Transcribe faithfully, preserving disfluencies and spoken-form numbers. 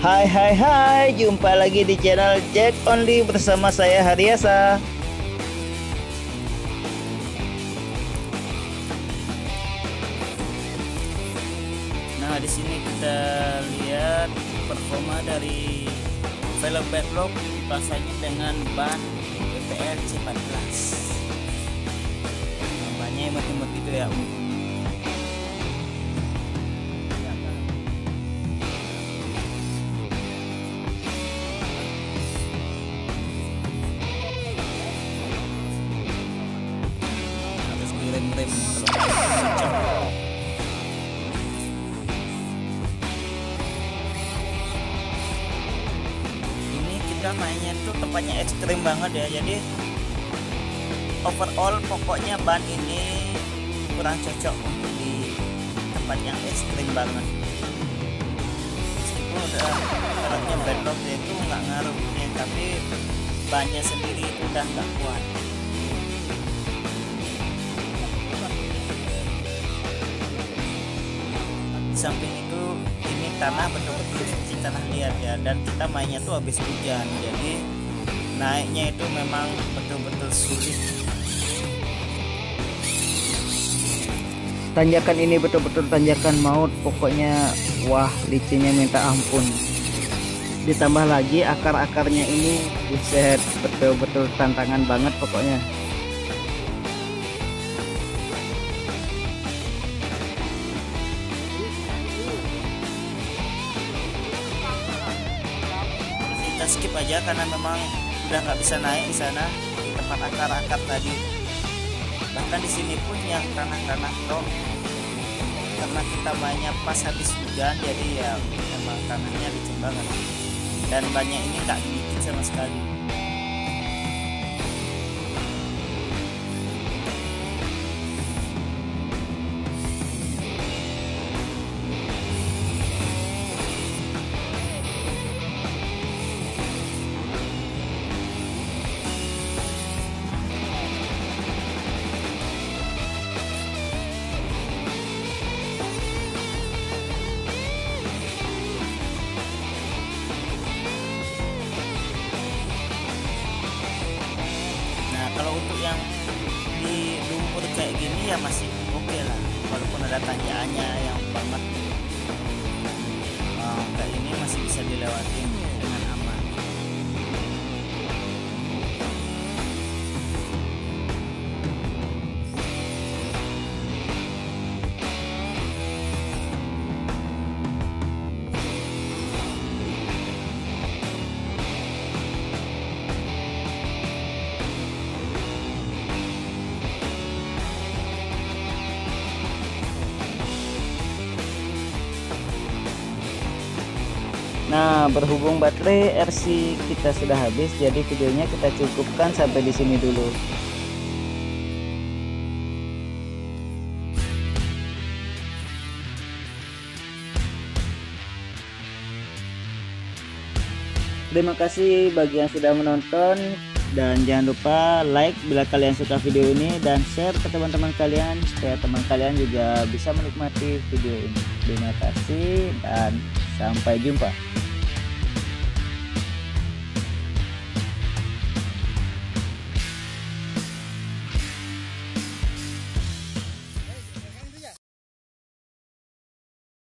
Hai hai hai, jumpa lagi di channel Jack Only bersama saya Hariasa. Nah, di sini kita lihat performa dari velg bedrock rasanya dengan ban B P R C empat belas. Nah, bannya imut-imut gitu ya. Rem-rem ini kita mainnya tuh tempatnya ekstrim banget ya, jadi overall pokoknya ban ini kurang cocok untuk di tempat yang ekstrim banget. Meskipun udah velgnya bedrock itu nggak ngaruh ya, tapi bannya sendiri itu udah nggak kuat. Samping itu ini tanah betul-betul seperti tanah liat ya, dan kita mainnya tuh habis hujan, jadi naiknya itu memang betul-betul sulit. Tanjakan ini betul-betul tanjakan maut, pokoknya wah licinnya minta ampun. Ditambah lagi akar-akarnya ini, buset, betul-betul tantangan banget pokoknya. Kita skip aja karena memang udah nggak bisa naik di sana di tempat akar-akar tadi. Bahkan di sini pun yang tanah-tanah rock, karena kita mainnya pas habis hujan, jadi ya memang tanahnya licin banget dan banyak ini nggak dikit sama sekali. Kalau untuk yang di lumpur kayak gini ya masih oke okay lah, walaupun ada tanjakannya yang banget. Oh, kayak ini masih bisa dilewati dengan aman. Nah, berhubung baterai R C kita sudah habis, jadi videonya kita cukupkan sampai di sini dulu. Terima kasih bagi yang sudah menonton, dan jangan lupa like bila kalian suka video ini dan share ke teman-teman kalian supaya teman kalian juga bisa menikmati video ini. Terima kasih dan sampai jumpa.